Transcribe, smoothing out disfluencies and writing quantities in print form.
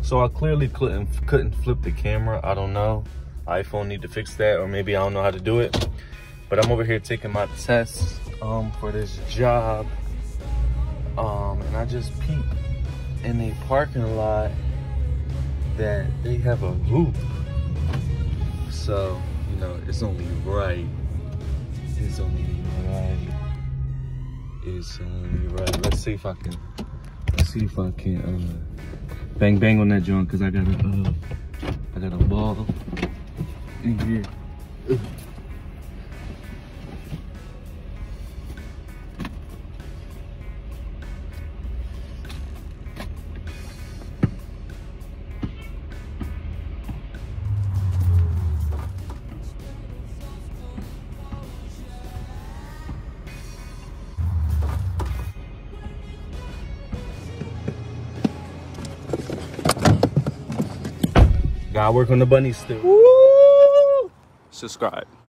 So I clearly couldn't flip the camera. I don't know. iPhone need to fix that, or maybe I don't know how to do it. But I'm over here taking my test for this job. And I just peeped in a parking lot that they have a hoop. So, you know, it's only right. It's only right. It's only right. Let's see if I can bang bang on that joint, cause I got a ball in here. Gotta work on the bunny still. Woo! Subscribe.